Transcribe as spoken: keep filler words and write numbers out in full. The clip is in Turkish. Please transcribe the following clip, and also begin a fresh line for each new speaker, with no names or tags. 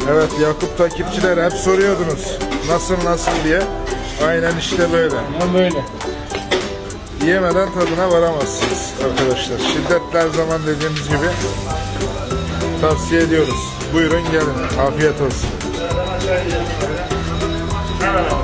Evet, Yakup takipçiler hep soruyordunuz nasıl nasıl diye. Aynen işte böyle.
Aynen böyle.
Yemeden tadına varamazsınız arkadaşlar. Şiddetli her zaman dediğimiz gibi tavsiye ediyoruz. Buyurun gelin. Afiyet olsun.